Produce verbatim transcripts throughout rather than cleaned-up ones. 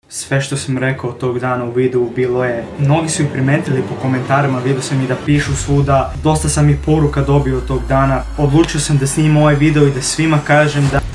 Sve što sam rekao tog dana u videu bilo je, mnogi su i primetili po komentarima, vidio sam i da pišu svuda, dosta sam i poruka dobio tog dana. Odlučio sam da snimim ovaj video i da svima kažem da...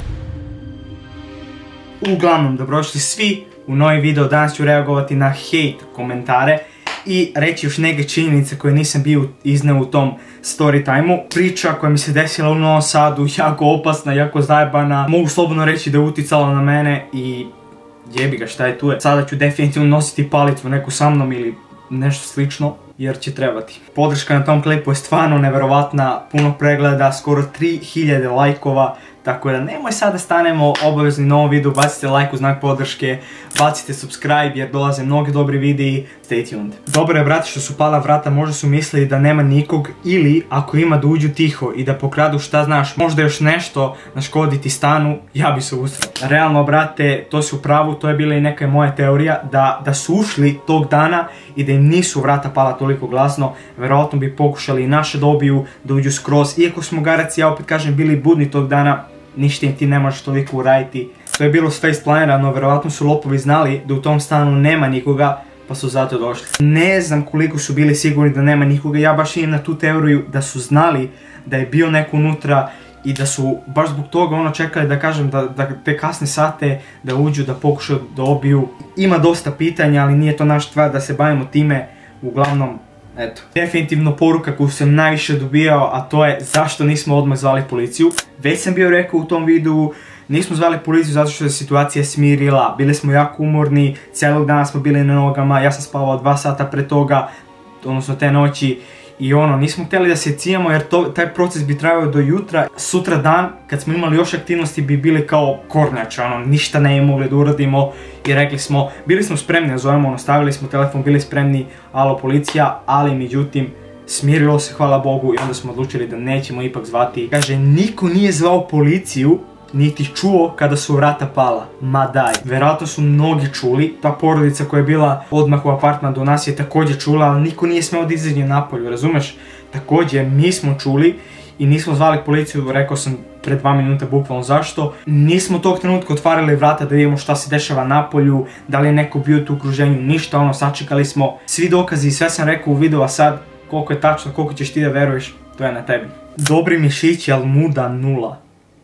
Uglavnom, dobrodošli svi u novi video. Danas ću reagovati na hejt komentare i reći još neke činjenice koje nisam bio izneo u tom story time-u. Priča koja mi se desila u Novom Sadu, jako opasna, jako zajebana, mogu slobodno reći da je uticala na mene i jebi ga, šta je tu je. Sada ću definitivno nositi palicu neku sa mnom ili nešto slično, jer će trebati. Podrška na tom klipu je stvarno neverovatna, puno pregleda, skoro tri hiljade lajkova, tako da nemoj sada stanemo obavezni na ovom videu, bacite like u znak podrške, bacite subscribe jer dolaze mnogi dobri videi, stay tuned. Dobro je, brate, što su pala vrata, možda su mislili da nema nikog ili ako ima da uđu tiho i da pokradu šta znaš, možda još nešto naškoditi stanu, ja bi se usrao. Realno, brate, to su u pravu, to je bila i neka moja teorija, da, da su ušli tog dana i da im nisu vrata pala toliko glasno, verovatno bi pokušali i naše dobiju da uđu skroz, iako smo garaci, ja opet kažem, bili budni tog dana, ništa im ti ne možeš toliko uraditi. To je bilo sve isplanirano, verovatno su lopovi znali da u tom stanu nema nikoga, pa su zato došli. Ne znam koliko su bili sigurni da nema nikoga, ja baš imam na tu teoriju da su znali da je bio neko unutra i da su baš zbog toga ono čekali da kažem da, da te kasne sate da uđu, da pokušaju da obiju. Ima dosta pitanja, ali nije to naš stvar da se bavimo time, uglavnom, eto. Definitivno poruka koju sam najviše dobijao, a to je zašto nismo odmah zvali policiju. Već sam bio rekao u tom videu, nismo zvali policiju zato što je situacija smirila, bili smo jako umorni, cijelog dana smo bili na nogama, ja sam spavao dva sata pre toga, odnosno te noći, i ono, nismo htjeli da se cijemo jer to, taj proces bi trajao do jutra. Sutra dan, kad smo imali još aktivnosti, bi bili kao kornjače, ono, ništa ne mogli da uradimo i rekli smo, bili smo spremni, da zovemo, ono, stavili smo telefon, bili spremni, alo policija, ali međutim, smirilo se, hvala Bogu, i onda smo odlučili da nećemo ipak zvati. Kaže, niko nije zvao policiju, niti čuo kada su vrata pala. Ma daj. Vjerojatno su mnogi čuli, ta porodica koja je bila odmah u apartman do nas je također čula, ali niko nije smeo da izađe napolju, razumeš? Također, mi smo čuli i nismo zvali policiju, rekao sam pred dva minuta bukvalno zašto. Nismo tog trenutka otvarali vrata da vidimo šta se dešava napolju, da li je neko bio tu u okruženju, ništa, ono, sačekali smo. Svi dokazi i sve sam rekao u videu, a sad koliko je tačno, koliko ćeš ti da veruješ, to je na tebi. Dobri mišići, ali muda nula.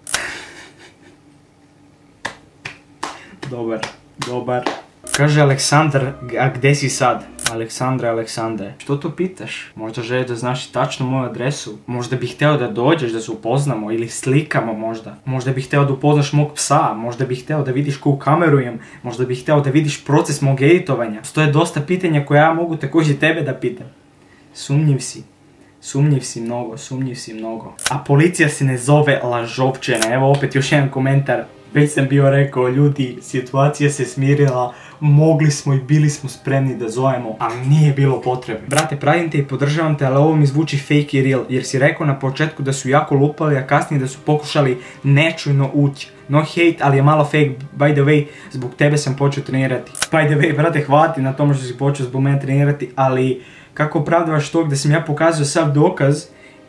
Dobar, dobar. Kaže Aleksandar, a gdje si sad? Aleksandre, Aleksandre. Što to pitaš? Možda želiš da znaš tačno moju adresu? Možda bih hteo da dođeš, da se upoznamo ili slikamo možda. Možda bih hteo da upoznaš mog psa, možda bih hteo da vidiš koju kameru imam, možda bih hteo da vidiš proces mog editovanja. Stoje dosta pitanja koje ja mogu također tebe da pitam. Sumnjiv si. Sumnjiv si mnogo, sumnjiv si mnogo. A policija se ne zove lažovčena. Evo opet još jedan komentar. Već sam bio rekao, ljudi, situacija se smirila, mogli smo i bili smo spremni da zovemo, ali nije bilo potrebe. Brate, pratim te i podržavam te, ali ovo mi zvuči fake i real, jer si rekao na početku da su jako lupali, a kasnije da su pokušali nečujno ući. No hate, ali je malo fake, by the way, zbog tebe sam počeo trenirati. By the way, brate, hvala ti na tome što si počeo zbog mene trenirati, ali kako opravdavaš to gdje sam ja pokazao sav dokaz,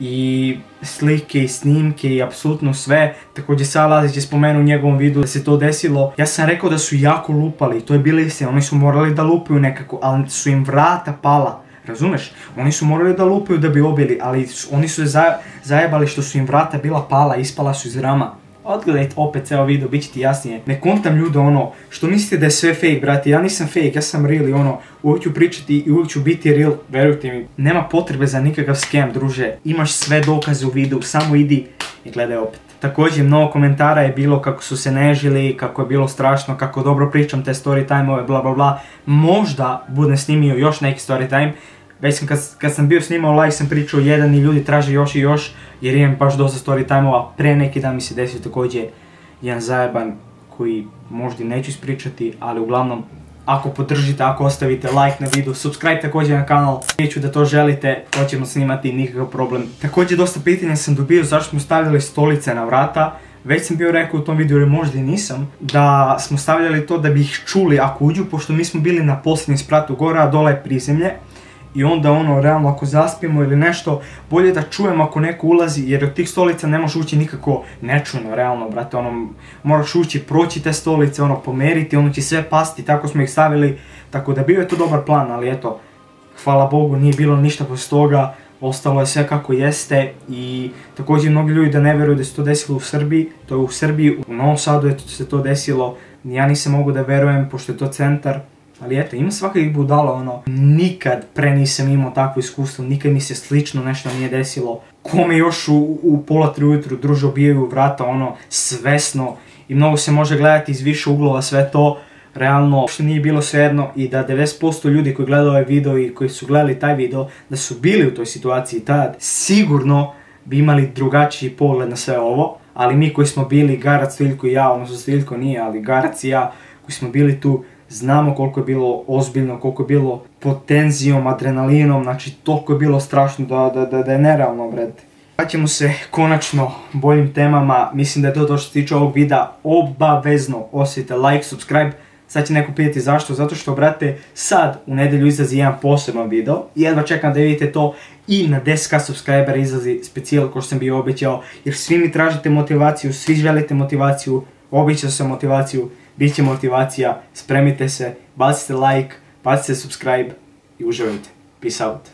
i slike i snimke i apsolutno sve. Također sad Lazić je spomenuo u njegovom videu da se to desilo. Ja sam rekao da su jako lupali, to je bilo istina, oni su morali da lupaju nekako, ali su im vrata pala, razumeš? Oni su morali da lupaju da bi obili, ali oni su zajebali što su im vrata bila pala, ispala su iz rama. Odgledajte opet ceo video, bit će ti jasnije. Ne kontam ljude ono, što mislite da je sve fake, brate, ja nisam fake, ja sam real i ono, uvijek ću pričati i uvijek ću biti real, verujte mi. Nema potrebe za nikakav scam, druže, imaš sve dokaze u videu, samo idi i gledaj opet. Također mnogo komentara je bilo kako su se nežili, kako je bilo strašno, kako dobro pričam te story time-ove, bla bla bla. Možda budem snimio još neki story time. Već sam kad, kad sam bio snimao live sam pričao jedan i ljudi traže još i još, jer imam baš dosta story time-ova. Pre neki dan mi se desio također jedan zajeban koji možda neću ispričati, ali uglavnom ako podržite, ako ostavite like na video, subscribe također na kanal, neću da to želite, to ćemo snimati, nikakav problem. Također dosta pitanja sam dobio zašto smo stavljali stolice na vrata. Već sam bio rekao u tom videu, ili možda i nisam, da smo stavljali to da bi ih čuli ako uđu, pošto mi smo bili na posljednjem spratu gore, a dole je prizemlje. i onda ono, realno ako zaspimo ili nešto, bolje da čujemo ako neko ulazi, jer od tih stolica ne možeš ući nikako nečujno, realno, brate, ono, moraš ući, proći te stolice, ono, pomeriti, ono će sve pasti, tako smo ih stavili, tako da bio je to dobar plan, ali eto, hvala Bogu, nije bilo ništa poslije toga, ostalo je sve kako jeste i također mnogi ljudi da ne vjeruju da se to desilo u Srbiji, to je u Srbiji, u Novom Sadu je se to desilo, ja nisam mogu da verujem pošto je to centar, ali eto, ima svakakvih budala, ono, nikad pre nisam imao takvo iskustvo, nikad mi se slično nešto nije desilo, kome još u, u pola tri ujutru druže obijaju vrata, ono, svesno i mnogo se može gledati iz više uglova sve to, realno, što nije bilo svejedno i da devedeset posto ljudi koji gledaju ovaj video i koji su gledali taj video, da su bili u toj situaciji tad, sigurno bi imali drugačiji pogled na sve ovo, ali mi koji smo bili, Garac, Stiljko i ja, odnosno Stiljko nije, ali Garac i ja, koji smo bili tu, znamo koliko je bilo ozbiljno, koliko je bilo pod tenzijom, adrenalinom, znači toliko je bilo strašno da, da, da, da je nerealno, brate. Vraćamo se konačno boljim temama, mislim da je to to što se tiče ovog videa, obavezno ostavite like, subscribe. Sad će neko pitati zašto, zato što, brate, sad u nedelju izlazi jedan poseban video i jedva čekam da vidite to i na deset hiljada subscribera izlazi specijal ko što sam bio obećao, jer svi mi tražite motivaciju, svi želite motivaciju, obećao sam motivaciju, bit će motivacija, spremite se, bacite like, bacite subscribe i uživajte. Peace out.